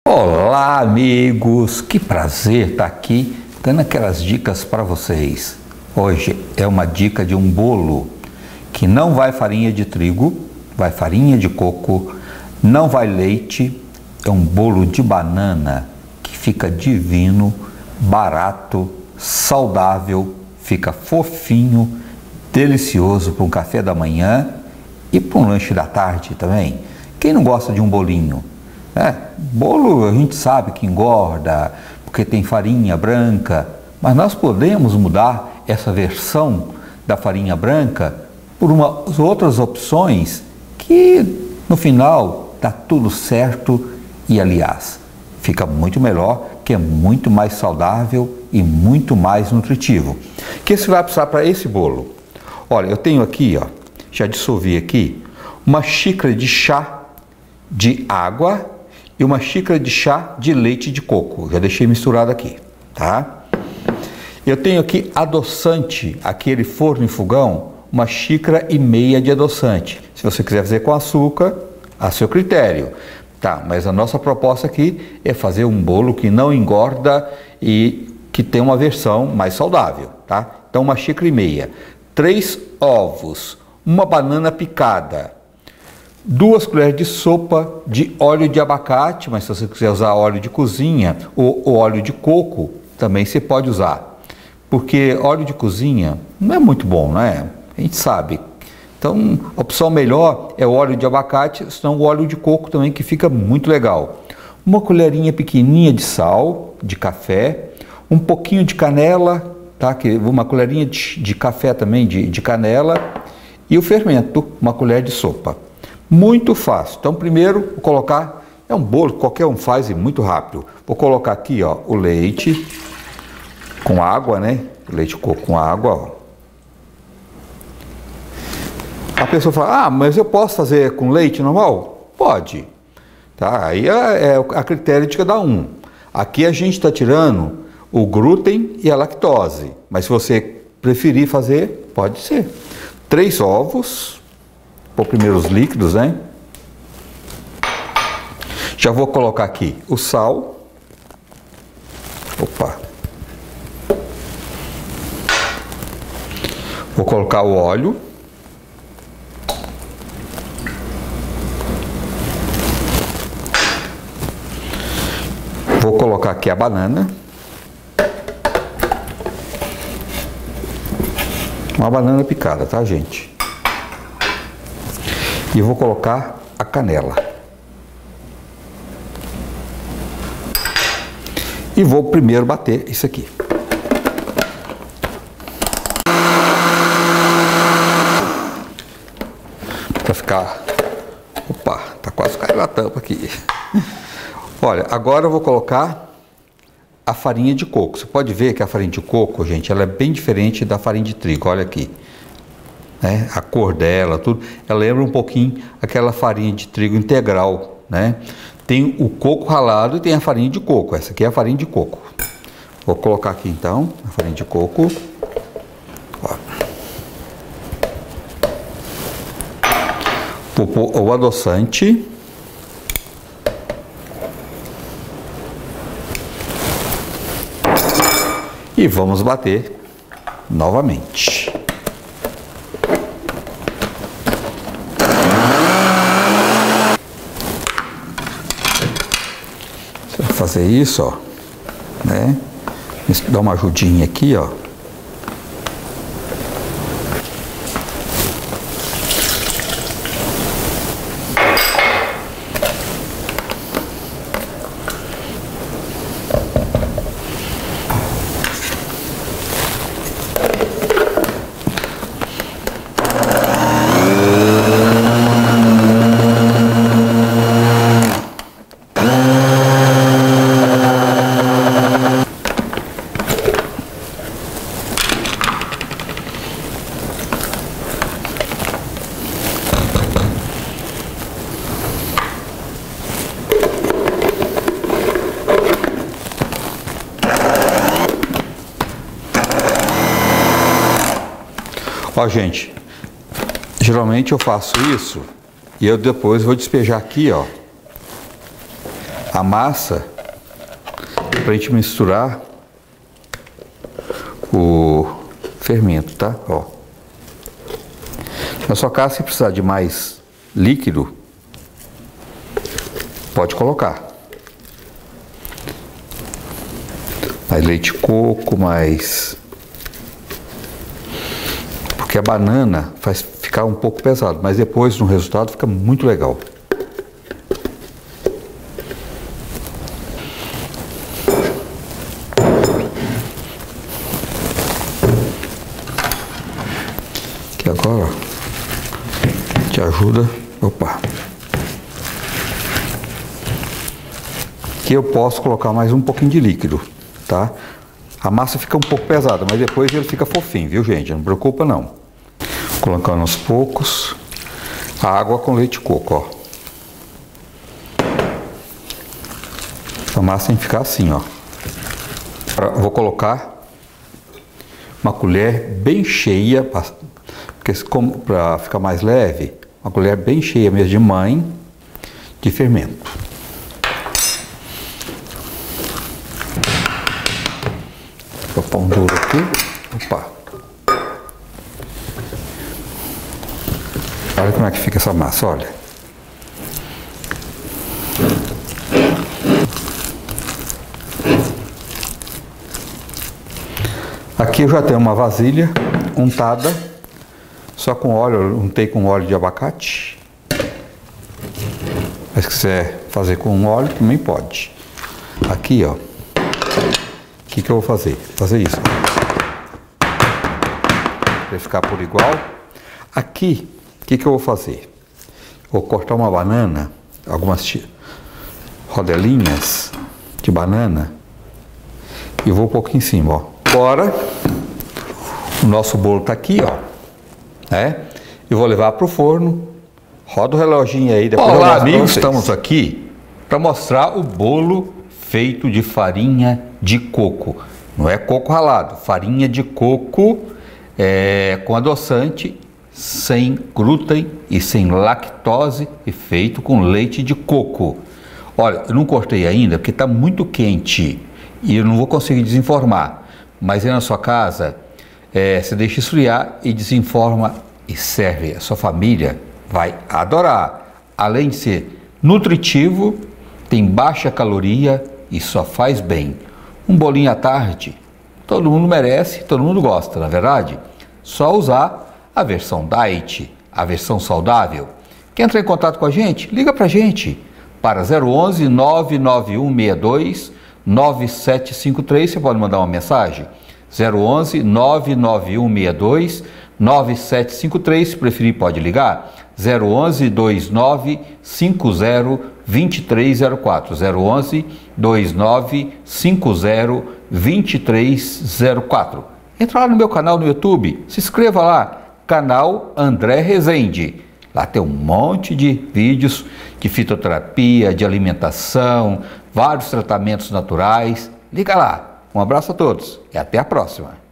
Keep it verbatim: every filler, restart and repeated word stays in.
Olá, amigos! Que prazer estar aqui dando aquelas dicas para vocês. Hoje é uma dica de um bolo que não vai farinha de trigo, vai farinha de coco, não vai leite. É um bolo de banana que fica divino, barato, saudável, fica fofinho, delicioso para um café da manhã e para um lanche da tarde também. Quem não gosta de um bolinho? É, bolo a gente sabe que engorda, porque tem farinha branca, mas nós podemos mudar essa versão da farinha branca por umas outras opções que no final dá tudo certo e, aliás, fica muito melhor, que é muito mais saudável e muito mais nutritivo. O que você vai precisar para esse bolo? Olha, eu tenho aqui, ó, já dissolvi aqui, uma xícara de chá de água e uma xícara de chá de leite de coco. Já deixei misturado aqui, tá? Eu tenho aqui adoçante, aquele forno e fogão, uma xícara e meia de adoçante. Se você quiser fazer com açúcar, a seu critério, tá? Mas a nossa proposta aqui é fazer um bolo que não engorda e que tem uma versão mais saudável, tá? Então uma xícara e meia, três ovos, uma banana picada, duas colheres de sopa de óleo de abacate, mas se você quiser usar óleo de cozinha ou, ou óleo de coco, também você pode usar. Porque óleo de cozinha não é muito bom, não é? A gente sabe. Então, a opção melhor é o óleo de abacate, senão o óleo de coco também, que fica muito legal. Uma colherinha pequenininha de sal, de café, um pouquinho de canela, tá? Uma colherinha de, de café também, de, de canela, e o fermento, uma colher de sopa. Muito fácil. Então, primeiro, vou colocar, é um bolo que qualquer um faz e muito rápido. Vou colocar aqui, ó, o leite com água, né? Leite de coco com água, ó. A pessoa fala, ah, mas eu posso fazer com leite normal? Pode. Tá? Aí é, é a critério de cada um. Aqui a gente está tirando o glúten e a lactose. Mas se você preferir fazer, pode ser. Três ovos. Pôr primeiro os líquidos, né? Já vou colocar aqui o sal. Opa. Vou colocar o óleo. Vou colocar aqui a banana. Uma banana picada, tá, gente? E vou colocar a canela. E vou primeiro bater isso aqui. Para ficar... Opa, tá quase caindo a tampa aqui. Olha, agora eu vou colocar a farinha de coco. Você pode ver que a farinha de coco, gente, ela é bem diferente da farinha de trigo. Olha aqui. Né? A cor dela, tudo, ela lembra um pouquinho aquela farinha de trigo integral, né? Tem o coco ralado e tem a farinha de coco. Essa aqui é a farinha de coco. Vou colocar aqui então a farinha de coco. Ó. Vou pôr o adoçante. E vamos bater novamente. Fazer isso, ó, né? Dá uma ajudinha aqui, ó. Ó, gente, geralmente eu faço isso e eu depois vou despejar aqui, ó, a massa para a gente misturar o fermento, tá? Ó. Na sua casa, se precisar de mais líquido, pode colocar. Mais leite de coco, mais... Porque a banana faz ficar um pouco pesado, mas depois no resultado fica muito legal. Aqui agora, ó, te ajuda. Opa! Aqui eu posso colocar mais um pouquinho de líquido, tá? A massa fica um pouco pesada, mas depois ele fica fofinho, viu, gente? Não preocupa, não. Colocando aos poucos a água com leite de coco, ó. A massa tem que ficar assim, ó. Vou colocar uma colher bem cheia, porque para ficar mais leve, uma colher bem cheia mesmo de mãe de fermento. Vou pôr um duro aqui. Opa! Olha como é que fica essa massa, olha. Aqui eu já tenho uma vasilha untada, só com óleo, untei com óleo de abacate. Mas se quiser fazer com óleo, também pode. Aqui, ó. O que que eu vou fazer? Vou fazer isso. Para ficar por igual. Aqui, o que que eu vou fazer? Vou cortar uma banana, algumas rodelinhas de banana e vou pôr aqui em cima, ó. Agora, o nosso bolo tá aqui, ó. É? Eu vou levar para o forno. Roda o reloginho aí. Depois Olá, amigos, estamos aqui para mostrar o bolo feito de farinha de coco. Não é coco ralado, farinha de coco é, com adoçante, sem glúten e sem lactose e feito com leite de coco. Olha, eu não cortei ainda porque está muito quente e eu não vou conseguir desenformar. Mas aí na sua casa, é, você deixa esfriar e desenforma e serve. A sua família vai adorar. Além de ser nutritivo, tem baixa caloria e só faz bem. Um bolinho à tarde, todo mundo merece, todo mundo gosta, na verdade? Só usar a versão diet, a versão saudável. Quer entrar em contato com a gente? Liga pra gente para zero onze, nove nove um seis dois, nove sete cinco três. Você pode mandar uma mensagem. zero onze, nove nove um seis dois, nove sete cinco três. Se preferir, pode ligar. zero onze, dois nove cinco zero, dois três zero quatro. zero onze, dois nove cinco zero, dois três zero quatro. Entra lá no meu canal no YouTube, se inscreva lá, canal André Rezende. Lá tem um monte de vídeos de fitoterapia, de alimentação, vários tratamentos naturais. Liga lá. Um abraço a todos e até a próxima.